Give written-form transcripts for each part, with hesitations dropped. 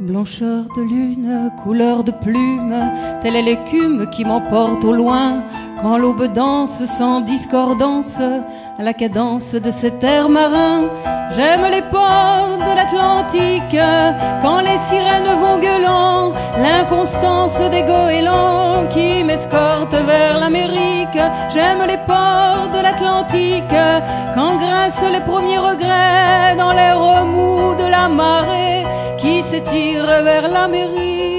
Blancheur de lune, couleur de plume, telle est l'écume qui m'emporte au loin. Quand l'aube danse sans discordance à la cadence de cet air marin. J'aime les ports de l'Atlantique quand les sirènes vont gueulant, l'inconstance des goélands qui m'escortent vers l'Amérique. J'aime les ports de l'Atlantique quand grincent les premiers regrets dans les remous de la marée qui s'étire vers l'Amérique.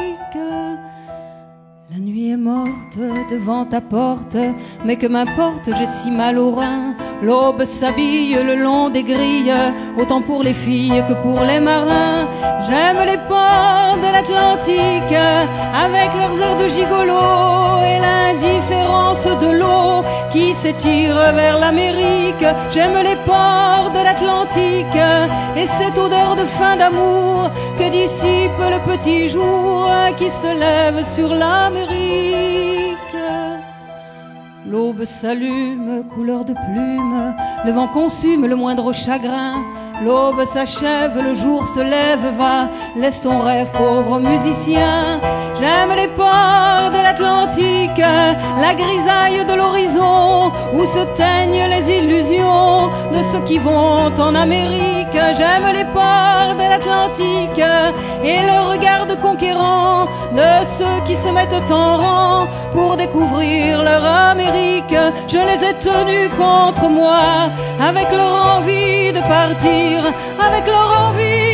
La nuit est morte devant ta porte, mais que m'importe, j'ai si mal au rein. L'aube s'habille le long des grilles, autant pour les filles que pour les marins. J'aime les ports de l'Atlantique, avec leurs airs de gigolo et l'indifférence de l'eau qui s'étire vers l'Amérique. J'aime les ports de l'Atlantique et cette odeur de fin d'amour que dissipe le petit jour qui se lève sur l'Amérique. L'aube s'allume, couleur de plume, le vent consume le moindre chagrin. L'aube s'achève, le jour se lève, va, laisse ton rêve, pauvre musicien. J'aime les ports de l'Atlantique, la grisaille de l'horizon, où se teignent les illusions de ceux qui vont en Amérique. J'aime les ports de l'Atlantique et le regard de conquérant de ceux qui se mettent en rang pour découvrir leur Amérique. Je les ai tenus contre moi, avec leur envie de partir, avec leur envie